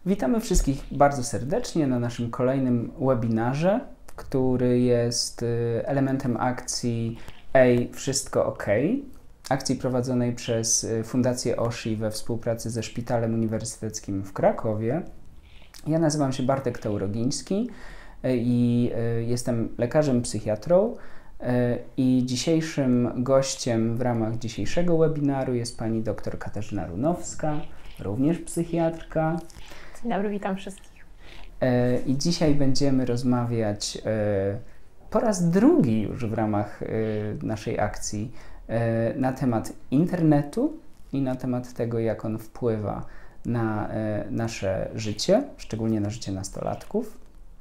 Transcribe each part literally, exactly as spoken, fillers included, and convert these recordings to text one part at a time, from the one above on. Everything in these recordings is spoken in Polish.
Witamy wszystkich bardzo serdecznie na naszym kolejnym webinarze, który jest elementem akcji Ej, wszystko ok, akcji prowadzonej przez Fundację Oshi we współpracy ze Szpitalem Uniwersyteckim w Krakowie. Ja nazywam się Bartek Taurogiński i jestem lekarzem psychiatrą i dzisiejszym gościem w ramach dzisiejszego webinaru jest pani dr Katarzyna Runowska, również psychiatrka. Dzień dobry, witam wszystkich. I dzisiaj będziemy rozmawiać po raz drugi już w ramach naszej akcji na temat internetu i na temat tego, jak on wpływa na nasze życie, szczególnie na życie nastolatków.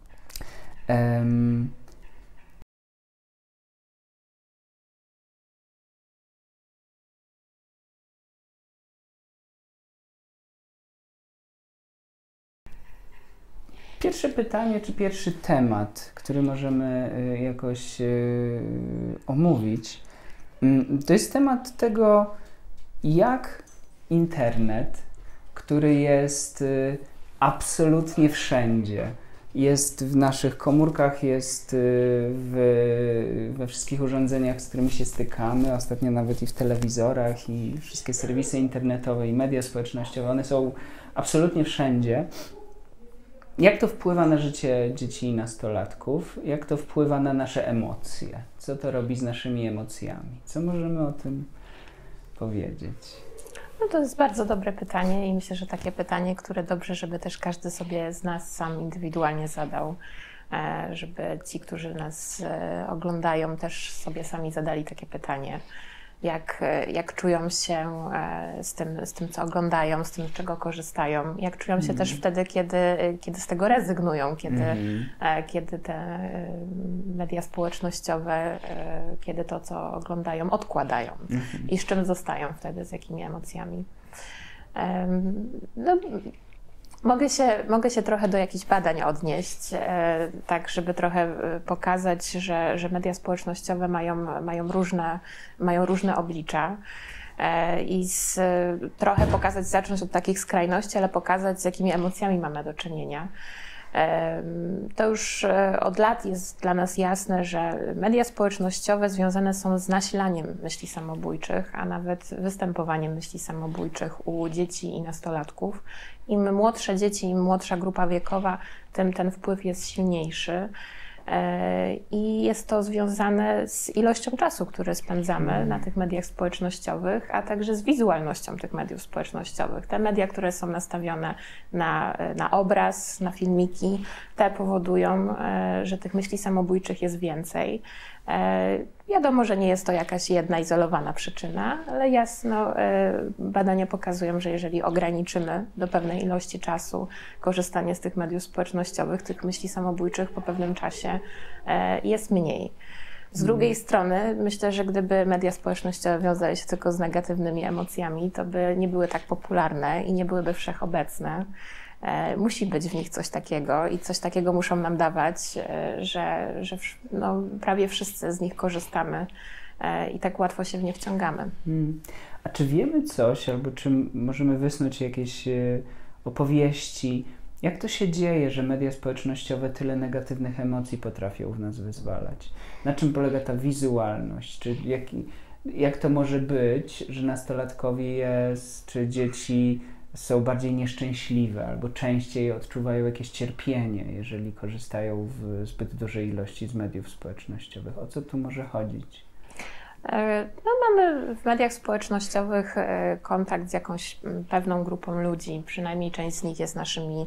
Pierwsze pytanie, czy pierwszy temat, który możemy jakoś omówić, to jest temat tego, jak internet, który jest absolutnie wszędzie, jest w naszych komórkach, jest w, we wszystkich urządzeniach, z którymi się stykamy, ostatnio nawet i w telewizorach, i wszystkie serwisy internetowe, i media społecznościowe, one są absolutnie wszędzie. Jak to wpływa na życie dzieci i nastolatków? Jak to wpływa na nasze emocje? Co to robi z naszymi emocjami? Co możemy o tym powiedzieć? No to jest bardzo dobre pytanie i myślę, że takie pytanie, które dobrze, żeby też każdy sobie z nas sam indywidualnie zadał, żeby ci, którzy nas oglądają, też sobie sami zadali takie pytanie. Jak, jak czują się z tym, z tym, co oglądają, z tym, z czego korzystają, jak czują się mm. też wtedy, kiedy, kiedy z tego rezygnują, kiedy, mm. kiedy te media społecznościowe, kiedy to, co oglądają, odkładają mm. i z czym zostają wtedy, z jakimi emocjami. No, Mogę się, mogę się trochę do jakichś badań odnieść, e, tak żeby trochę pokazać, że, że media społecznościowe mają, mają, różne, mają różne oblicza e, i z, trochę pokazać, zacząć od takich skrajności, ale pokazać, z jakimi emocjami mamy do czynienia. E, to już od lat jest dla nas jasne, że media społecznościowe związane są z nasilaniem myśli samobójczych, a nawet występowaniem myśli samobójczych u dzieci i nastolatków. Im młodsze dzieci, im młodsza grupa wiekowa, tym ten wpływ jest silniejszy. I jest to związane z ilością czasu, który spędzamy na tych mediach społecznościowych, a także z wizualnością tych mediów społecznościowych. Te media, które są nastawione na, na obraz, na filmiki, te powodują, że tych myśli samobójczych jest więcej. Wiadomo, że nie jest to jakaś jedna izolowana przyczyna, ale jasno badania pokazują, że jeżeli ograniczymy do pewnej ilości czasu korzystanie z tych mediów społecznościowych, tych myśli samobójczych po pewnym czasie jest mniej. Z drugiej mm. strony myślę, że gdyby media społecznościowe wiązały się tylko z negatywnymi emocjami, to by nie były tak popularne i nie byłyby wszechobecne. Musi być w nich coś takiego i coś takiego muszą nam dawać, że, że no, prawie wszyscy z nich korzystamy i tak łatwo się w nie wciągamy. Hmm. A czy wiemy coś, albo czy możemy wysnuć jakieś opowieści, jak to się dzieje, że media społecznościowe tyle negatywnych emocji potrafią w nas wyzwalać? Na czym polega ta wizualność? Czy jak, jak to może być, że nastolatkowie jest, czy dzieci są bardziej nieszczęśliwe albo częściej odczuwają jakieś cierpienie, jeżeli korzystają w zbyt dużej ilości z mediów społecznościowych? O co tu może chodzić? No, mamy w mediach społecznościowych kontakt z jakąś pewną grupą ludzi, przynajmniej część z nich jest naszymi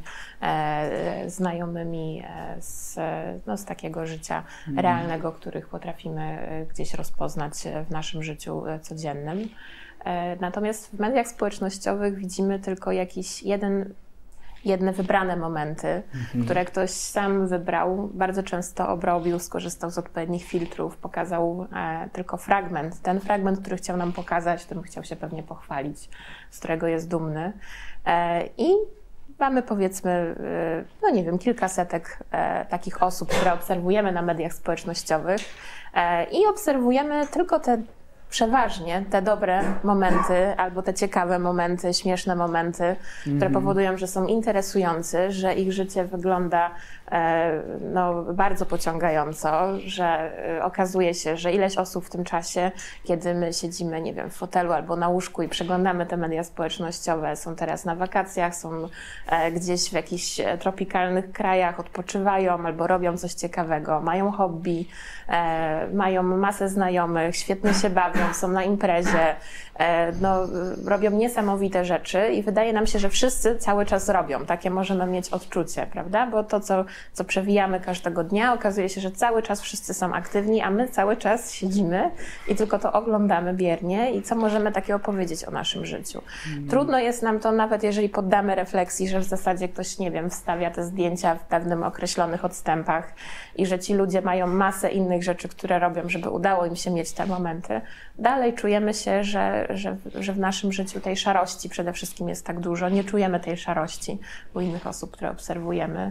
e, znajomymi z, no, z takiego życia mm. realnego, których potrafimy gdzieś rozpoznać w naszym życiu codziennym. Natomiast w mediach społecznościowych widzimy tylko jakiś jeden, jedne wybrane momenty, mhm. które ktoś sam wybrał. Bardzo często obrobił, skorzystał z odpowiednich filtrów, pokazał e, tylko fragment. Ten fragment, który chciał nam pokazać, którym chciał się pewnie pochwalić, z którego jest dumny. E, I mamy powiedzmy, e, no nie wiem, kilkasetek e, takich osób, które obserwujemy na mediach społecznościowych e, i obserwujemy tylko te przeważnie te dobre momenty albo te ciekawe momenty, śmieszne momenty, mm-hmm. które powodują, że są interesujący, że ich życie wygląda e, no, bardzo pociągająco, że e, okazuje się, że ileś osób w tym czasie, kiedy my siedzimy, nie wiem, w fotelu albo na łóżku i przeglądamy te media społecznościowe, są teraz na wakacjach, są e, gdzieś w jakichś tropikalnych krajach, odpoczywają albo robią coś ciekawego, mają hobby, e, mają masę znajomych, świetnie się bawią, są na imprezie, no, robią niesamowite rzeczy i wydaje nam się, że wszyscy cały czas robią. Takie możemy mieć odczucie, prawda? Bo to, co, co przewijamy każdego dnia, okazuje się, że cały czas wszyscy są aktywni, a my cały czas siedzimy i tylko to oglądamy biernie i co możemy takiego powiedzieć o naszym życiu. Mm. Trudno jest nam to, nawet jeżeli poddamy refleksji, że w zasadzie ktoś, nie wiem, wstawia te zdjęcia w pewnym określonych odstępach i że ci ludzie mają masę innych rzeczy, które robią, żeby udało im się mieć te momenty. Dalej czujemy się, że, że, że w naszym życiu tej szarości przede wszystkim jest tak dużo. Nie czujemy tej szarości u innych osób, które obserwujemy.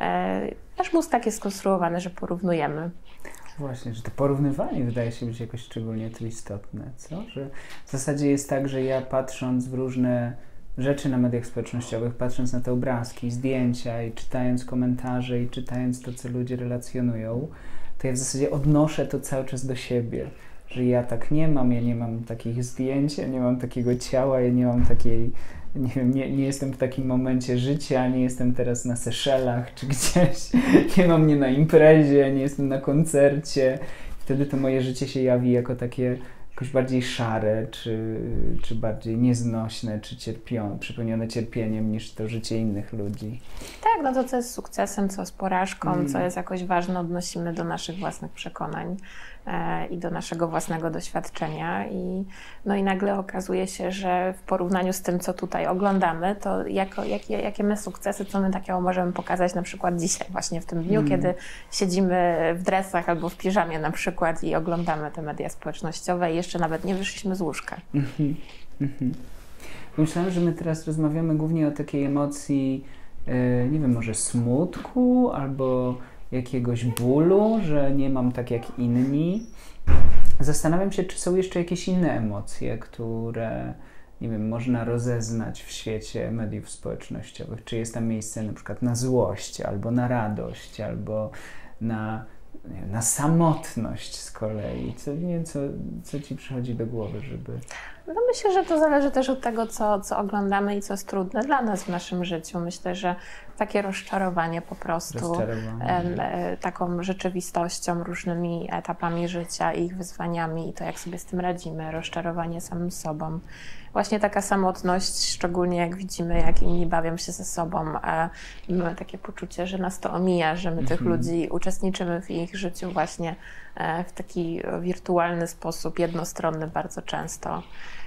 Nasz mózg tak jest skonstruowany, że porównujemy. Właśnie, że to porównywanie wydaje się być jakoś szczególnie tu istotne, co? Że w zasadzie jest tak, że ja patrząc w różne rzeczy na mediach społecznościowych, patrząc na te obrazki, zdjęcia i czytając komentarze i czytając to, co ludzie relacjonują, to ja w zasadzie odnoszę to cały czas do siebie. Że ja tak nie mam, ja nie mam takich zdjęć, ja nie mam takiego ciała, ja nie mam takiej, nie wiem, nie, nie jestem w takim momencie życia, nie jestem teraz na Seszelach czy gdzieś, nie mam mnie na imprezie, nie jestem na koncercie. Wtedy to moje życie się jawi jako takie jakoś bardziej szare, czy, czy bardziej nieznośne, czy cierpione, przypełnione cierpieniem niż to życie innych ludzi. Tak, no to co jest sukcesem, co jest porażką, mm. co jest jakoś ważne, odnosimy do naszych własnych przekonań e, i do naszego własnego doświadczenia i, no i nagle okazuje się, że w porównaniu z tym, co tutaj oglądamy, to jako, jakie, jakie my sukcesy, co my takiego możemy pokazać na przykład dzisiaj, właśnie w tym dniu, mm. kiedy siedzimy w dresach albo w piżamie na przykład i oglądamy te media społecznościowe i jeszcze nawet nie wyszliśmy z łóżka. Mm-hmm. Mm-hmm. Myślałem, że my teraz rozmawiamy głównie o takiej emocji, nie wiem, może smutku albo jakiegoś bólu, że nie mam tak jak inni. Zastanawiam się, czy są jeszcze jakieś inne emocje, które, nie wiem, można rozeznać w świecie mediów społecznościowych. Czy jest tam miejsce na przykład na złość, albo na radość, albo na, nie wiem, na samotność z kolei. Co, nie, co, co ci przychodzi do głowy, żeby... No myślę, że to zależy też od tego, co, co oglądamy i co jest trudne dla nas w naszym życiu. Myślę, że takie rozczarowanie po prostu rozczarowanie. E, taką rzeczywistością, różnymi etapami życia i ich wyzwaniami i to, jak sobie z tym radzimy, rozczarowanie samym sobą. Właśnie taka samotność, szczególnie jak widzimy, jak inni bawią się ze sobą, a mamy takie poczucie, że nas to omija, że my tych ludzi uczestniczymy w ich życiu właśnie w taki wirtualny sposób, jednostronny bardzo często.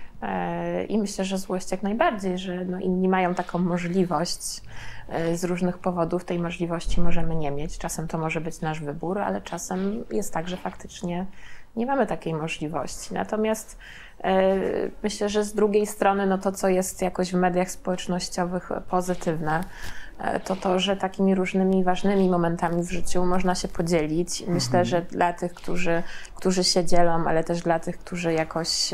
I myślę, że złość jak najbardziej, że no inni mają taką możliwość z różnych powodów, tej możliwości możemy nie mieć. Czasem to może być nasz wybór, ale czasem jest tak, że faktycznie nie mamy takiej możliwości. Natomiast myślę, że z drugiej strony no to, co jest jakoś w mediach społecznościowych pozytywne, to to, że takimi różnymi ważnymi momentami w życiu można się podzielić. Myślę, mhm. że dla tych, którzy, którzy się dzielą, ale też dla tych, którzy jakoś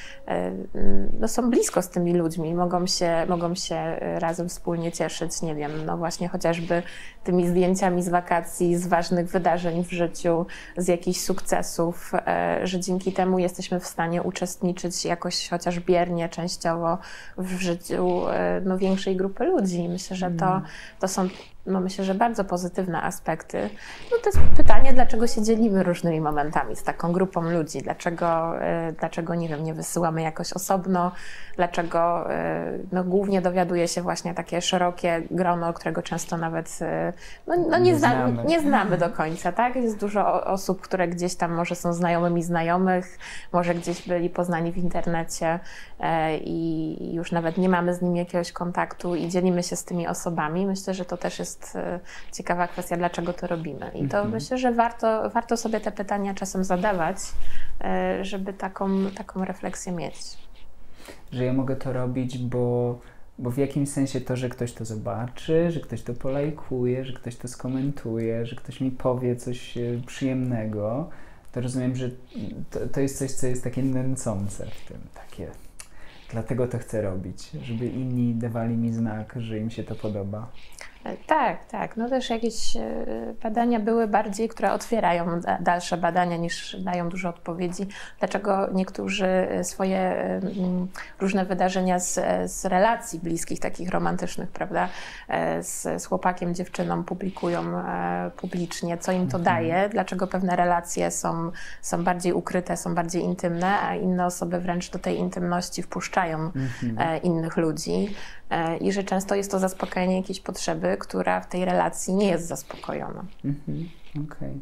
no, są blisko z tymi ludźmi, mogą się, mogą się razem wspólnie cieszyć, nie wiem, no właśnie chociażby tymi zdjęciami z wakacji, z ważnych wydarzeń w życiu, z jakichś sukcesów, że dzięki temu jesteśmy w stanie uczestniczyć jakoś chociaż biernie, częściowo w życiu no, większej grupy ludzi. Myślę, że to To są, no myślę, że bardzo pozytywne aspekty. No to jest pytanie, dlaczego się dzielimy różnymi momentami z taką grupą ludzi, dlaczego, dlaczego nie wiem, nie wysyłamy jakoś osobno, dlaczego no, głównie dowiaduje się właśnie takie szerokie grono, którego często nawet no, no nie, nie, zna, znamy. nie znamy do końca, tak? Jest dużo osób, które gdzieś tam może są znajomymi znajomych, może gdzieś byli poznani w internecie i już nawet nie mamy z nimi jakiegoś kontaktu i dzielimy się z tymi osobami. Myślę, że to też jest ciekawa kwestia, dlaczego to robimy. I to mhm. myślę, że warto, warto sobie te pytania czasem zadawać, żeby taką, taką refleksję mieć. Że ja mogę to robić, bo, bo w jakimś sensie to, że ktoś to zobaczy, że ktoś to polajkuje, że ktoś to skomentuje, że ktoś mi powie coś przyjemnego, to rozumiem, że to, to jest coś, co jest takie nęcące w tym, takie, dlatego to chcę robić, żeby inni dawali mi znak, że im się to podoba. Tak, tak. No też jakieś badania były bardziej, które otwierają dalsze badania niż dają dużo odpowiedzi. Dlaczego niektórzy swoje różne wydarzenia z, z relacji bliskich, takich romantycznych, prawda, z, z chłopakiem, dziewczyną publikują publicznie, co im to mhm. daje, dlaczego pewne relacje są, są bardziej ukryte, są bardziej intymne, a inne osoby wręcz do tej intymności wpuszczają mhm. innych ludzi. I że często jest to zaspokajanie jakiejś potrzeby, która w tej relacji nie jest zaspokojona. Mhm, okej.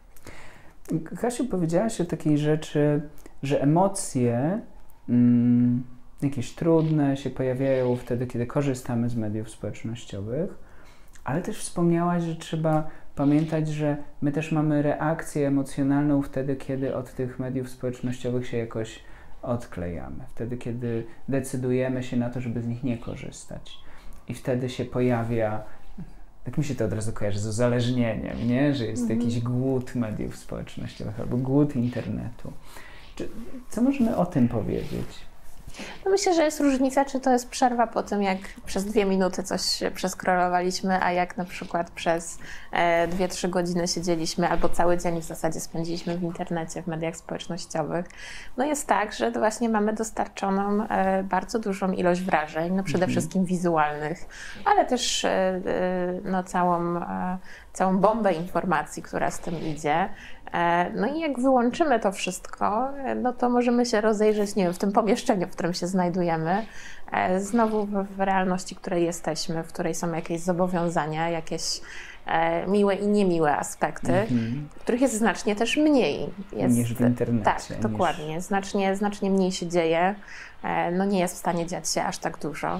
Okay. Kasiu, powiedziałaś o takiej rzeczy, że emocje mm, jakieś trudne się pojawiają wtedy, kiedy korzystamy z mediów społecznościowych, ale też wspomniałaś, że trzeba pamiętać, że my też mamy reakcję emocjonalną wtedy, kiedy od tych mediów społecznościowych się jakoś odklejamy. Wtedy, kiedy decydujemy się na to, żeby z nich nie korzystać. I wtedy się pojawia, tak mi się to od razu kojarzy z uzależnieniem, nie? Że jest mhm. jakiś głód mediów społecznościowych albo głód internetu. Czy, co możemy o tym powiedzieć? No myślę, że jest różnica, czy to jest przerwa po tym, jak przez dwie minuty coś przeskrolowaliśmy, a jak na przykład przez e, dwie, trzy godziny siedzieliśmy albo cały dzień w zasadzie spędziliśmy w internecie, w mediach społecznościowych. No jest tak, że właśnie mamy dostarczoną e, bardzo dużą ilość wrażeń, no przede mm-hmm. wszystkim wizualnych, ale też e, e, no całą, e, całą bombę informacji, która z tym idzie. No i jak wyłączymy to wszystko, no to możemy się rozejrzeć, nie wiem, w tym pomieszczeniu, w którym się znajdujemy, znowu w realności, w której jesteśmy, w której są jakieś zobowiązania, jakieś miłe i niemiłe aspekty, mm-hmm. których jest znacznie też mniej. Jest, niż w internecie. Tak, niż... dokładnie. Znacznie, znacznie mniej się dzieje, no nie jest w stanie dziać się aż tak dużo.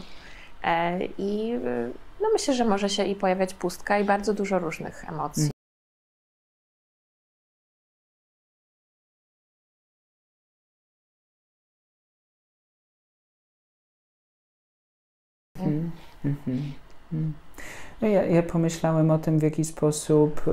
I no myślę, że może się i pojawiać pustka i bardzo dużo różnych emocji. Mm, mm, mm. No ja, ja pomyślałem o tym, w jaki sposób y,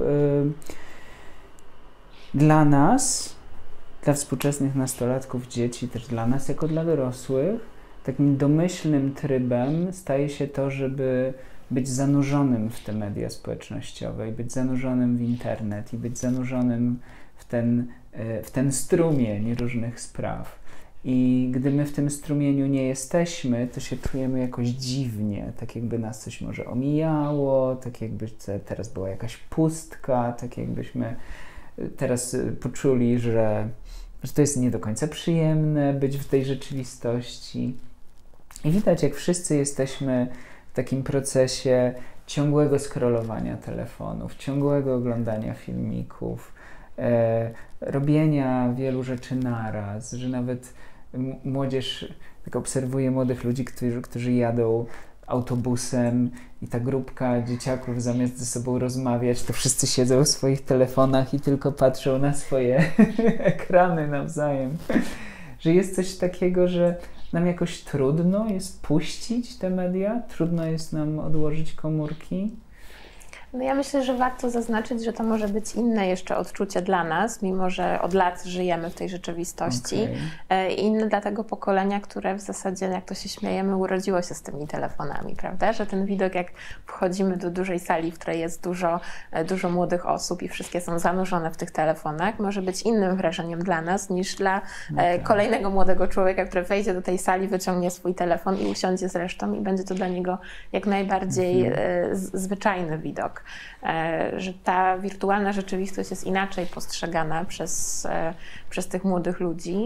dla nas, dla współczesnych nastolatków, dzieci, też dla nas jako dla dorosłych, takim domyślnym trybem staje się to, żeby być zanurzonym w te media społecznościowe i być zanurzonym w internet i być zanurzonym w ten, y, w ten strumień różnych spraw. I gdy my w tym strumieniu nie jesteśmy, to się czujemy jakoś dziwnie, tak jakby nas coś może omijało, tak jakby teraz była jakaś pustka, tak jakbyśmy teraz poczuli, że, że to jest nie do końca przyjemne być w tej rzeczywistości. I widać, jak wszyscy jesteśmy w takim procesie ciągłego scrollowania telefonów, ciągłego oglądania filmików, e, robienia wielu rzeczy naraz, że nawet młodzież, tak obserwuję młodych ludzi, którzy, którzy jadą autobusem i ta grupka dzieciaków zamiast ze sobą rozmawiać, to wszyscy siedzą w swoich telefonach i tylko patrzą na swoje ekrany nawzajem. Że jest coś takiego, że nam jakoś trudno jest puścić te media, trudno jest nam odłożyć komórki. No ja myślę, że warto zaznaczyć, że to może być inne jeszcze odczucie dla nas, mimo że od lat żyjemy w tej rzeczywistości. Okay. Inne dla tego pokolenia, które w zasadzie, jak to się śmiejemy, urodziło się z tymi telefonami, prawda? Że ten widok, jak wchodzimy do dużej sali, w której jest dużo, dużo młodych osób i wszystkie są zanurzone w tych telefonach, może być innym wrażeniem dla nas niż dla okay. kolejnego młodego człowieka, który wejdzie do tej sali, wyciągnie swój telefon i usiądzie z resztą i będzie to dla niego jak najbardziej mm-hmm. zwyczajny widok. Że ta wirtualna rzeczywistość jest inaczej postrzegana przez, przez tych młodych ludzi.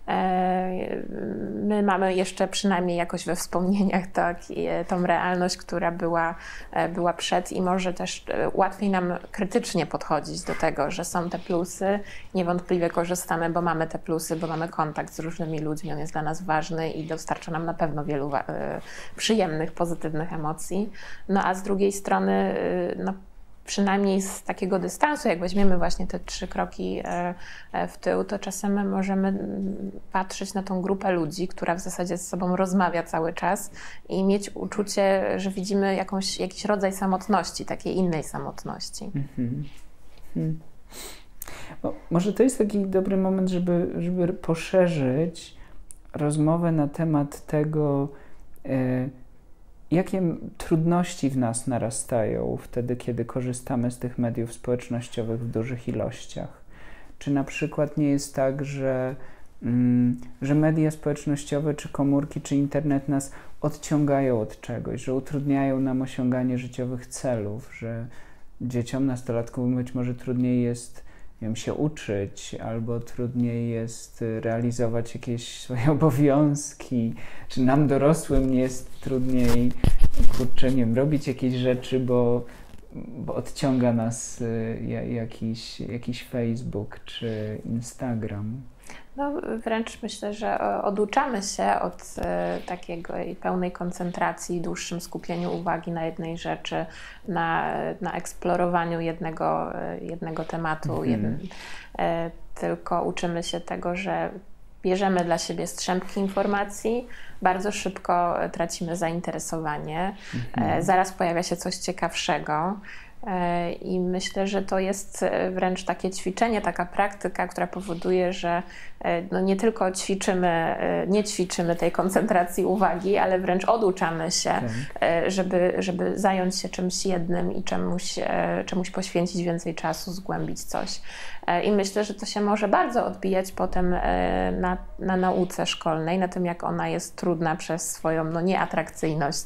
My mamy jeszcze przynajmniej jakoś we wspomnieniach tak, tą realność, która była, była przed i może też łatwiej nam krytycznie podchodzić do tego, że są te plusy. Niewątpliwie korzystamy, bo mamy te plusy, bo mamy kontakt z różnymi ludźmi, on jest dla nas ważny i dostarcza nam na pewno wielu przyjemnych, pozytywnych emocji. No a z drugiej strony no, przynajmniej z takiego dystansu, jak weźmiemy właśnie te trzy kroki w tył, to czasem możemy patrzeć na tą grupę ludzi, która w zasadzie z sobą rozmawia cały czas i mieć uczucie, że widzimy jakąś, jakiś rodzaj samotności, takiej innej samotności. Mm-hmm. Hmm. Bo może to jest taki dobry moment, żeby, żeby poszerzyć rozmowę na temat tego, e, jakie trudności w nas narastają wtedy, kiedy korzystamy z tych mediów społecznościowych w dużych ilościach. Czy na przykład nie jest tak, że, mm, że media społecznościowe, czy komórki, czy internet nas odciągają od czegoś, że utrudniają nam osiąganie życiowych celów, że dzieciom, nastolatkom być może trudniej jest, nie wiem, się uczyć, albo trudniej jest realizować jakieś swoje obowiązki, czy nam dorosłym jest trudniej, kurczę, nie wiem, robić jakieś rzeczy, bo, bo odciąga nas jakiś, jakiś Facebook czy Instagram. No, wręcz myślę, że oduczamy się od e, takiego pełnej koncentracji i dłuższym skupieniu uwagi na jednej rzeczy, na, na eksplorowaniu jednego, jednego tematu, mhm. jeden, e, tylko uczymy się tego, że bierzemy dla siebie strzępki informacji, bardzo szybko tracimy zainteresowanie, mhm. e, zaraz pojawia się coś ciekawszego. I myślę, że to jest wręcz takie ćwiczenie, taka praktyka, która powoduje, że no nie tylko ćwiczymy, nie ćwiczymy tej koncentracji uwagi, ale wręcz oduczamy się, okay. żeby, żeby zająć się czymś jednym i czemuś, czemuś poświęcić więcej czasu, zgłębić coś. I myślę, że to się może bardzo odbijać potem na, na nauce szkolnej, na tym, jak ona jest trudna przez swoją no, nieatrakcyjność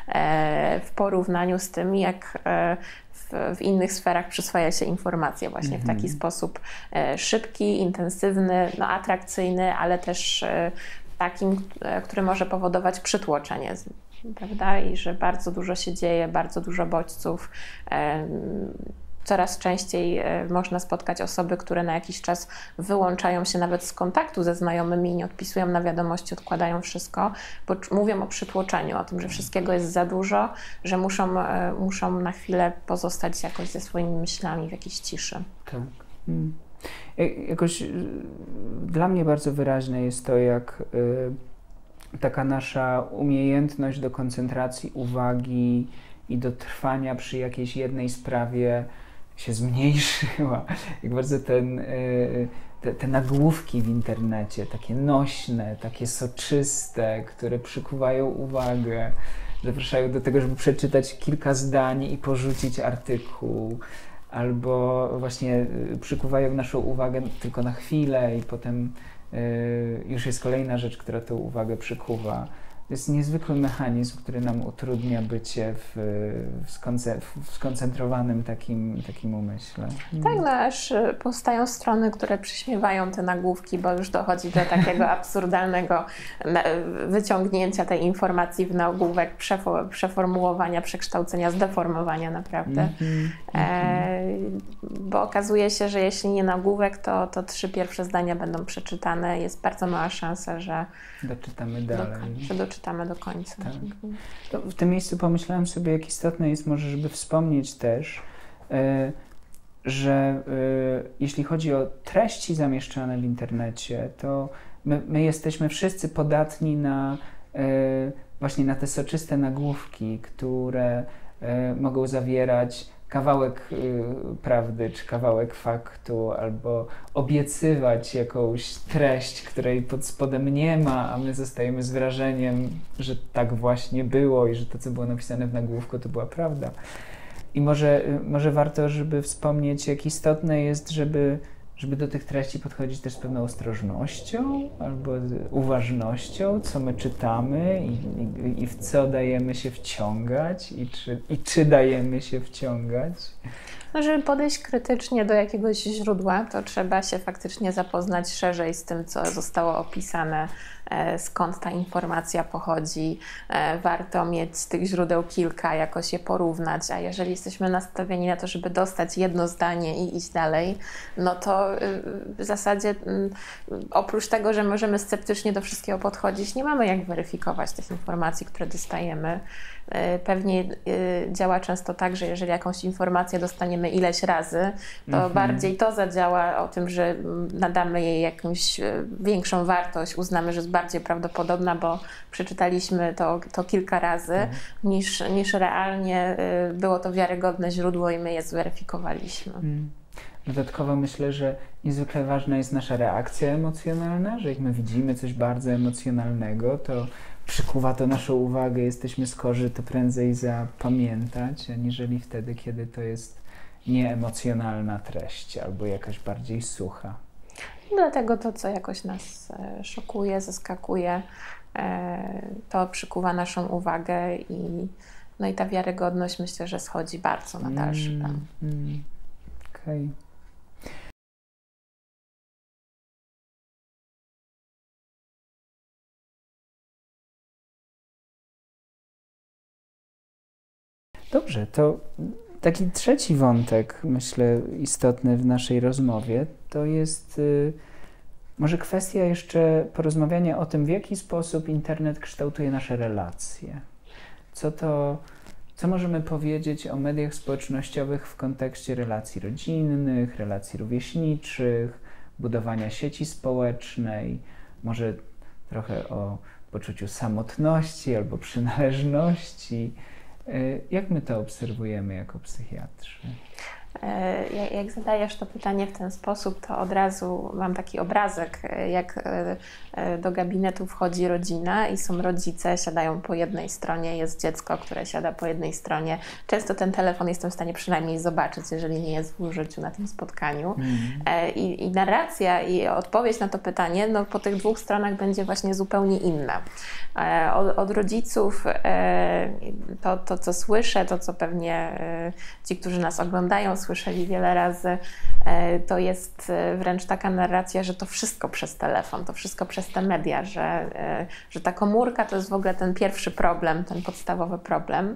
w porównaniu z tym, jak w innych sferach przyswaja się informacje właśnie mm-hmm. w taki sposób e, szybki, intensywny, no, atrakcyjny, ale też e, takim, e, który może powodować przytłoczenie, prawda? I że bardzo dużo się dzieje, bardzo dużo bodźców. E, Coraz częściej można spotkać osoby, które na jakiś czas wyłączają się nawet z kontaktu ze znajomymi, nie odpisują na wiadomości, odkładają wszystko, bo mówią o przytłoczeniu, o tym, że wszystkiego jest za dużo, że muszą, muszą na chwilę pozostać jakoś ze swoimi myślami w jakiejś ciszy. Tak. Hmm. Jakoś dla mnie bardzo wyraźne jest to, jak y, taka nasza umiejętność do koncentracji uwagi i do trwania przy jakiejś jednej sprawie się zmniejszyła. Jak bardzo ten, te, te nagłówki w internecie, takie nośne, takie soczyste, które przykuwają uwagę, zapraszają do tego, żeby przeczytać kilka zdań i porzucić artykuł, albo właśnie przykuwają naszą uwagę tylko na chwilę i potem już jest kolejna rzecz, która tę uwagę przykuwa. To jest niezwykły mechanizm, który nam utrudnia bycie w, w, skonce, w skoncentrowanym takim, takim umyśle. Tak, no aż powstają strony, które przyśmiewają te nagłówki, bo już dochodzi do takiego absurdalnego wyciągnięcia tej informacji w nagłówek, przeformułowania, przekształcenia, zdeformowania naprawdę. Mm-hmm. e, bo okazuje się, że jeśli nie nagłówek, to, to trzy pierwsze zdania będą przeczytane. Jest bardzo mała szansa, że doczytamy dalej. Do, że doczytamy do końca. Tak. To w tym miejscu pomyślałem sobie, jak istotne jest może, żeby wspomnieć też, yy, że yy, jeśli chodzi o treści zamieszczane w internecie, to my, my jesteśmy wszyscy podatni na yy, właśnie na te soczyste nagłówki, które yy, mogą zawierać kawałek y, prawdy, czy kawałek faktu, albo obiecywać jakąś treść, której pod spodem nie ma, a my zostajemy z wrażeniem, że tak właśnie było i że to, co było napisane w nagłówku, to była prawda. I może, może warto, żeby wspomnieć, jak istotne jest, żeby, żeby do tych treści podchodzić też z pewną ostrożnością albo z uważnością, co my czytamy i, i, i w co dajemy się wciągać i czy, i czy dajemy się wciągać. No, żeby podejść krytycznie do jakiegoś źródła, to trzeba się faktycznie zapoznać szerzej z tym, co zostało opisane, skąd ta informacja pochodzi. Warto mieć tych źródeł kilka, jakoś je porównać, a jeżeli jesteśmy nastawieni na to, żeby dostać jedno zdanie i iść dalej, no to w zasadzie oprócz tego, że możemy sceptycznie do wszystkiego podchodzić, nie mamy jak weryfikować tych informacji, które dostajemy. pewnie działa często tak, że jeżeli jakąś informację dostaniemy ileś razy, to mhm. bardziej to zadziała o tym, że nadamy jej jakąś większą wartość, uznamy, że jest bardziej prawdopodobna, bo przeczytaliśmy to, to kilka razy, mhm. niż, niż realnie było to wiarygodne źródło i my je zweryfikowaliśmy. Mhm. Dodatkowo myślę, że niezwykle ważna jest nasza reakcja emocjonalna, że jak my widzimy coś bardzo emocjonalnego, to przykuwa to naszą uwagę, jesteśmy skorzy to prędzej zapamiętać, aniżeli wtedy, kiedy to jest nieemocjonalna treść albo jakaś bardziej sucha. Dlatego to, co jakoś nas szokuje, zaskakuje, to przykuwa naszą uwagę i, no i ta wiarygodność, myślę, że schodzi bardzo na dalszy plan. Mm, mm. Okej. Okay. Dobrze, to taki trzeci wątek, myślę, istotny w naszej rozmowie, to jest y, może kwestia jeszcze porozmawiania o tym, w jaki sposób internet kształtuje nasze relacje. Co to, co możemy powiedzieć o mediach społecznościowych w kontekście relacji rodzinnych, relacji rówieśniczych, budowania sieci społecznej, może trochę o poczuciu samotności albo przynależności. Jak my to obserwujemy jako psychiatrzy? Jak zadajesz to pytanie w ten sposób, to od razu mam taki obrazek, jak do gabinetu wchodzi rodzina i są rodzice, siadają po jednej stronie, jest dziecko, które siada po jednej stronie. Często ten telefon jestem w stanie przynajmniej zobaczyć, jeżeli nie jest w użyciu na tym spotkaniu. Mm. I, I narracja i odpowiedź na to pytanie, no po tych dwóch stronach będzie właśnie zupełnie inna. Od, od rodziców to, to, co słyszę, to, co pewnie ci, którzy nas oglądają, słyszeli wiele razy, to jest wręcz taka narracja, że to wszystko przez telefon, to wszystko przez te media, że, że ta komórka to jest w ogóle ten pierwszy problem, ten podstawowy problem.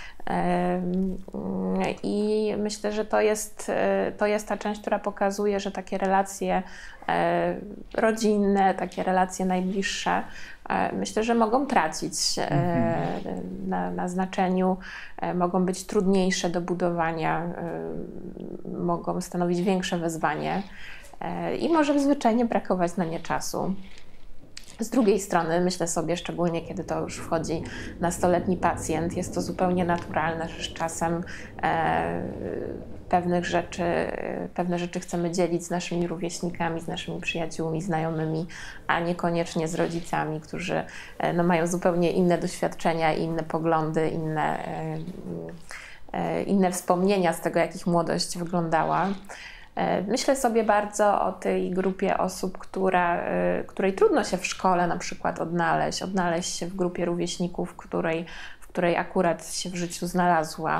I myślę, że to jest, to jest ta część, która pokazuje, że takie relacje rodzinne, takie relacje najbliższe, myślę, że mogą tracić mhm. na, na znaczeniu, mogą być trudniejsze do budowania, mogą stanowić większe wyzwanie i może zwyczajnie brakować na nie czasu. Z drugiej strony myślę sobie, szczególnie kiedy to już wchodzi nastoletni pacjent, jest to zupełnie naturalne, że z czasem e, pewnych rzeczy, pewne rzeczy chcemy dzielić z naszymi rówieśnikami, z naszymi przyjaciółmi, znajomymi, a niekoniecznie z rodzicami, którzy e, no, mają zupełnie inne doświadczenia, inne poglądy, inne, e, e, inne wspomnienia z tego, jak ich młodość wyglądała. Myślę sobie bardzo o tej grupie osób, która, której trudno się w szkole na przykład odnaleźć, odnaleźć się w grupie rówieśników, której, w której akurat się w życiu znalazła.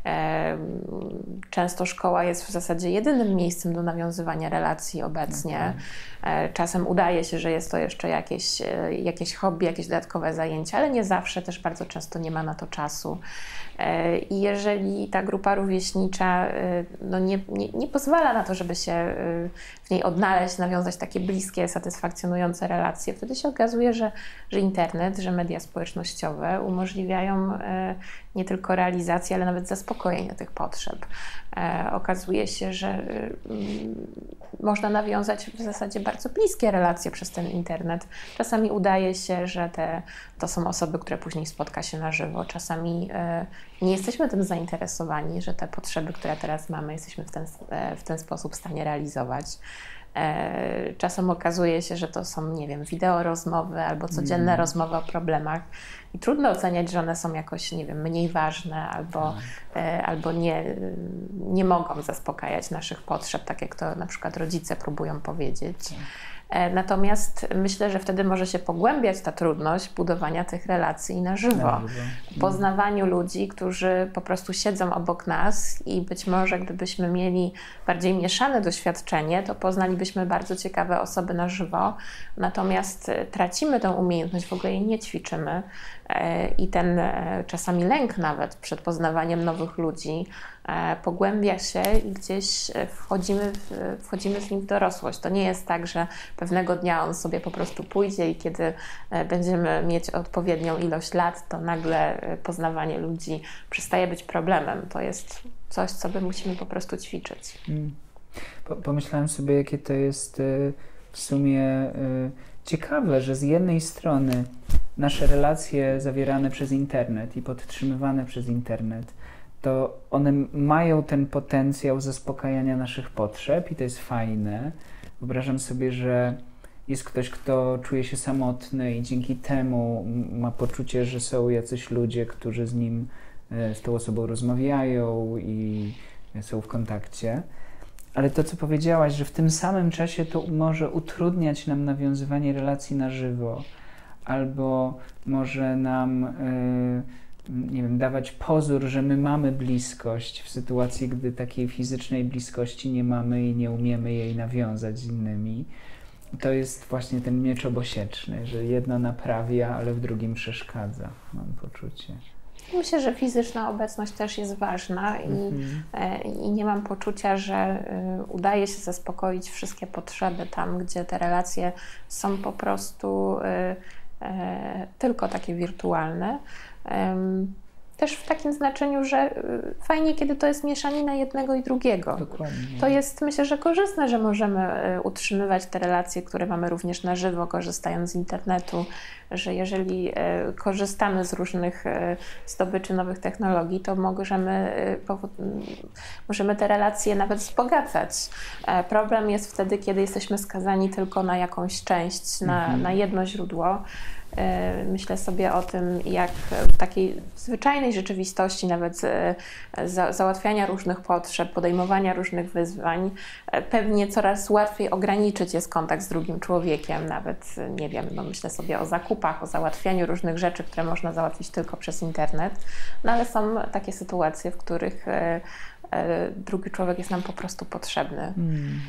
Często szkoła jest w zasadzie jedynym miejscem do nawiązywania relacji obecnie. Czasem udaje się, że jest to jeszcze jakieś, jakieś hobby, jakieś dodatkowe zajęcia, ale nie zawsze, też bardzo często nie ma na to czasu. I jeżeli ta grupa rówieśnicza no nie, nie, nie pozwala na to, żeby się w niej odnaleźć, nawiązać takie bliskie, satysfakcjonujące relacje, wtedy się okazuje, że, że internet, że media społecznościowe umożliwiają nie tylko realizację, ale nawet zaspokojenie tych potrzeb. Okazuje się, że można nawiązać w zasadzie bardzo bliskie relacje przez ten internet. Czasami udaje się, że te, to są osoby, które później spotka się na żywo. Czasami nie jesteśmy tym zainteresowani, że te potrzeby, które teraz mamy, jesteśmy w ten, w ten sposób w stanie realizować. Czasem okazuje się, że to są, nie wiem, wideo rozmowy albo codzienne mm. rozmowy o problemach i trudno oceniać, że one są jakoś, nie wiem, mniej ważne albo, tak. albo nie, nie mogą zaspokajać naszych potrzeb, tak jak to na przykład rodzice próbują powiedzieć. Tak. Natomiast myślę, że wtedy może się pogłębiać ta trudność budowania tych relacji na żywo. Na żywo. Poznawaniu ludzi, którzy po prostu siedzą obok nas i być może gdybyśmy mieli bardziej mieszane doświadczenie, to poznalibyśmy bardzo ciekawe osoby na żywo, natomiast tracimy tę umiejętność, w ogóle jej nie ćwiczymy, i ten czasami lęk nawet przed poznawaniem nowych ludzi pogłębia się i gdzieś wchodzimy w, wchodzimy z nim w dorosłość. To nie jest tak, że pewnego dnia on sobie po prostu pójdzie i kiedy będziemy mieć odpowiednią ilość lat, to nagle poznawanie ludzi przestaje być problemem. To jest coś, co my musimy po prostu ćwiczyć. Hmm. Pomyślałem sobie, jakie to jest w sumie ciekawe, że z jednej strony nasze relacje zawierane przez internet i podtrzymywane przez internet, to one mają ten potencjał zaspokajania naszych potrzeb i to jest fajne. Wyobrażam sobie, że jest ktoś, kto czuje się samotny i dzięki temu ma poczucie, że są jacyś ludzie, którzy z nim, z tą osobą rozmawiają i są w kontakcie. Ale to, co powiedziałaś, że w tym samym czasie to może utrudniać nam nawiązywanie relacji na żywo, albo może nam, yy, nie wiem, dawać pozór, że my mamy bliskość w sytuacji, gdy takiej fizycznej bliskości nie mamy i nie umiemy jej nawiązać z innymi. To jest właśnie ten miecz obosieczny, że jedno naprawia, ale w drugim przeszkadza, mam poczucie. Myślę, że fizyczna obecność też jest ważna i, mm-hmm. i nie mam poczucia, że udaje się zaspokoić wszystkie potrzeby tam, gdzie te relacje są po prostu tylko takie wirtualne. Też w takim znaczeniu, że fajnie, kiedy to jest mieszanina jednego i drugiego. Dokładnie. To jest, myślę, że korzystne, że możemy utrzymywać te relacje, które mamy również na żywo, korzystając z internetu, że jeżeli korzystamy z różnych zdobyczy nowych technologii, to możemy, możemy te relacje nawet wzbogacać. Problem jest wtedy, kiedy jesteśmy skazani tylko na jakąś część, na, mhm. na jedno źródło. Myślę sobie o tym, jak w takiej zwyczajnej rzeczywistości, nawet za, załatwiania różnych potrzeb, podejmowania różnych wyzwań, pewnie coraz łatwiej ograniczyć jest kontakt z drugim człowiekiem, nawet, nie wiem, no myślę sobie o zakupach, o załatwianiu różnych rzeczy, które można załatwić tylko przez internet, no ale są takie sytuacje, w których drugi człowiek jest nam po prostu potrzebny. Mm.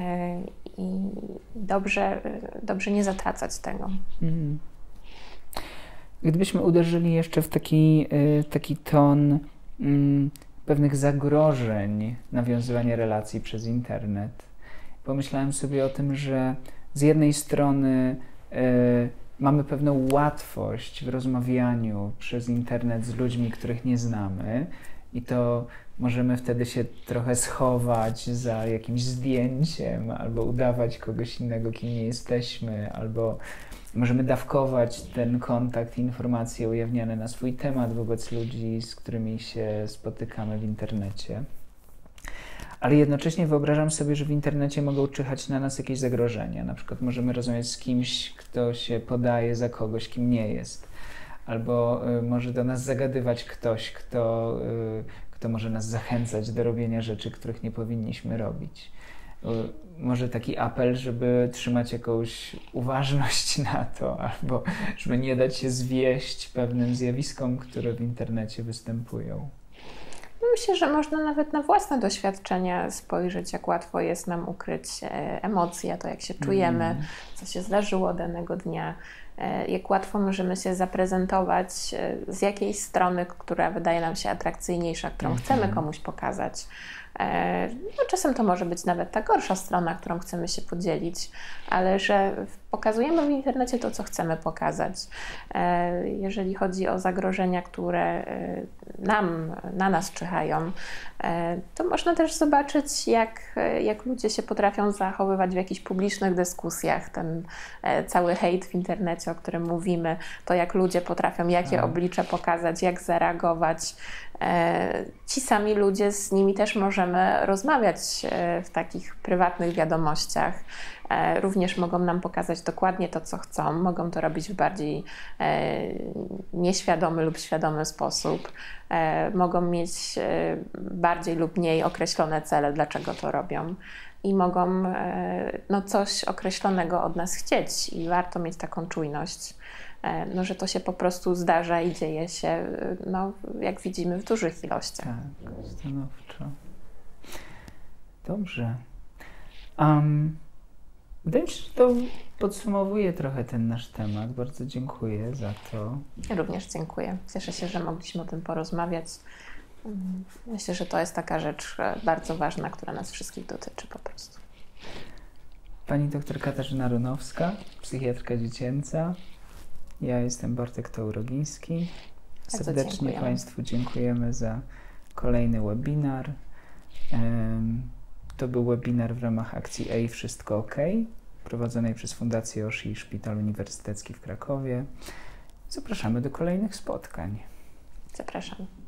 I dobrze, dobrze nie zatracać tego. Mm. Gdybyśmy uderzyli jeszcze w taki, taki ton mm, pewnych zagrożeń nawiązywania relacji przez internet, pomyślałem sobie o tym, że z jednej strony y, mamy pewną łatwość w rozmawianiu przez internet z ludźmi, których nie znamy i to możemy wtedy się trochę schować za jakimś zdjęciem albo udawać kogoś innego, kim nie jesteśmy, albo możemy dawkować ten kontakt, informacje ujawniane na swój temat wobec ludzi, z którymi się spotykamy w internecie. Ale jednocześnie wyobrażam sobie, że w internecie mogą czyhać na nas jakieś zagrożenia. Na przykład możemy rozmawiać z kimś, kto się podaje za kogoś, kim nie jest. Albo y, może do nas zagadywać ktoś, kto, y, kto może nas zachęcać do robienia rzeczy, których nie powinniśmy robić. Może taki apel, żeby trzymać jakąś uważność na to, albo żeby nie dać się zwieść pewnym zjawiskom, które w internecie występują. Myślę, że można nawet na własne doświadczenia spojrzeć, jak łatwo jest nam ukryć emocje, to jak się czujemy, mm. co się zdarzyło danego dnia, jak łatwo możemy się zaprezentować z jakiejś strony, która wydaje nam się atrakcyjniejsza, którą mm. chcemy komuś pokazać. No, czasem to może być nawet ta gorsza strona, którą chcemy się podzielić, ale że pokazujemy w internecie to, co chcemy pokazać. Jeżeli chodzi o zagrożenia, które nam, na nas czyhają, to można też zobaczyć, jak, jak ludzie się potrafią zachowywać w jakichś publicznych dyskusjach. Ten cały hejt w internecie, o którym mówimy, to jak ludzie potrafią, jakie oblicze pokazać, jak zareagować. Ci sami ludzie, z nimi też możemy rozmawiać w takich prywatnych wiadomościach. Również mogą nam pokazać dokładnie to, co chcą. Mogą to robić w bardziej nieświadomy lub świadomy sposób. Mogą mieć bardziej lub mniej określone cele, dlaczego to robią. I mogą no, coś określonego od nas chcieć i warto mieć taką czujność. No, że to się po prostu zdarza i dzieje się, no, jak widzimy, w dużych ilościach. Tak, stanowczo. Dobrze. Um, Wydaje mi się, że to podsumowuje trochę ten nasz temat. Bardzo dziękuję za to. Ja również dziękuję. Cieszę się, że mogliśmy o tym porozmawiać. Myślę, że to jest taka rzecz bardzo ważna, która nas wszystkich dotyczy po prostu. Pani doktor Katarzyna Runowska, psychiatrka dziecięca. Ja jestem Bartek Taurogiński. Bardzo Serdecznie dziękujemy. Państwu dziękujemy za kolejny webinar. To był webinar w ramach akcji Ej, wszystko OK, prowadzonej przez Fundację Oshi i Szpital Uniwersytecki w Krakowie. Zapraszamy do kolejnych spotkań. Zapraszam.